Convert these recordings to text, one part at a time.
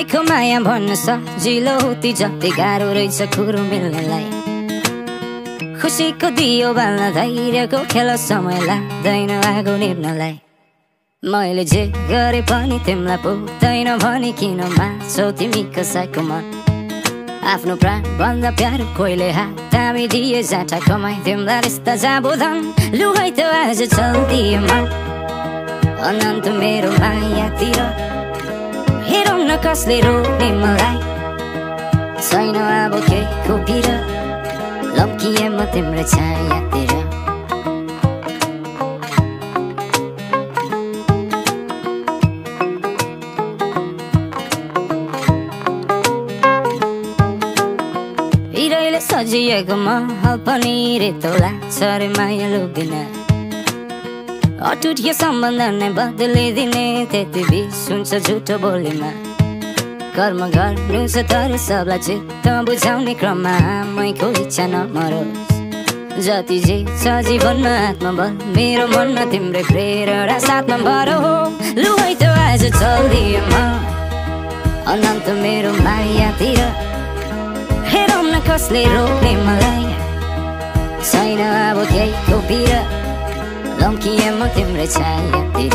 हितैको माया भन्न सजिलो ती जति गाह्रो रहेछ कुरो मिल्नलाई खुसीको दियो बाल्न धैर्यको खेल समय लाग्दैन आगो निप्नलाई मैले जे गरे पनि तिमीलाई पुग्दैन भनी किन मान्छौ तिमी कसैको मन आफ्नो प्राण भन्दा प्यारो कोहीले हात थामी दिए जाँटा कमाइ तिमीलाई रिस्ता जाबोधन लुगाइ त आज चल्दिए मन अनन्त मेरो मायातिर हेरौँ न कसले रोक्ने मलाई छैन अब केही खोपिर लम्किए म तिम्रो छायातिर हिरैले सजिएको महल पनि रेतो लाग्छ रे मायालु बिना अटुट यो सम्बन्ध नै बदलिदिने त्यति बिस हुन्छ झुटो बोलीमा कर्म गर्नु छ तर सबलाई चित्त बुझाउने क्रममा मैको इच्छा नमरोस् जति जे छ जीवनमा आत्मबल मेरो मनमा तिम्रो प्रेरणा साथमा भरो हो लुगाइ त आज चल्दिए म अनन्त मेरो मायातिर हेरौँ न कसले रोक्ने मलाई छैन अब केही खोपिर लम्किए म तिम्रो छायातिर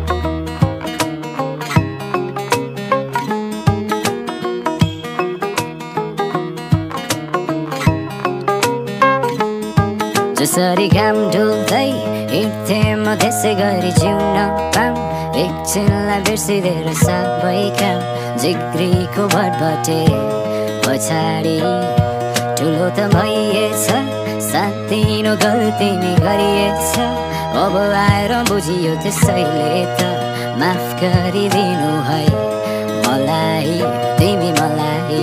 जसरी घाम डुल्दै हिँड्थे म त्यसै गरी जिउन पाऊँ एकछिनलाई बिर्सिदिएर सबै काम जिग्रीको भटभटे पछाडि ठुलो त भइएछ सानो गल्ती नै गरिएछ अब आएर बुझियो त्यसैले त माफ गरिदिनु है मलाई तिमी मलाई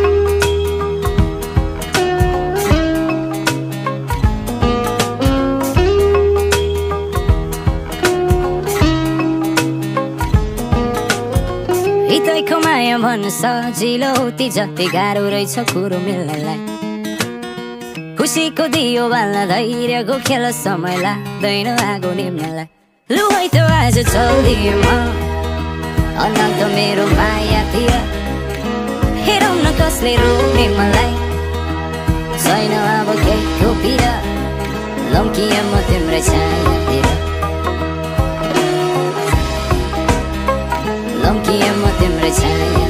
हितैको माया भन्न सजिलो ती जति गाह्रो रहेछ कुरो मिल्नलाई खुसीको दियो बाल्न धैर्यको खेल समय लाग्दैन आगो निप्नलाई लुगाइ त आज चल्दिए म अनन्त मेरो मायातिर हेरौँ न कसले रोक्ने मलाई छैन अब केही खोपिर लम्किए म तिम्रो छायातिर लम्किए म तिम्रो छाया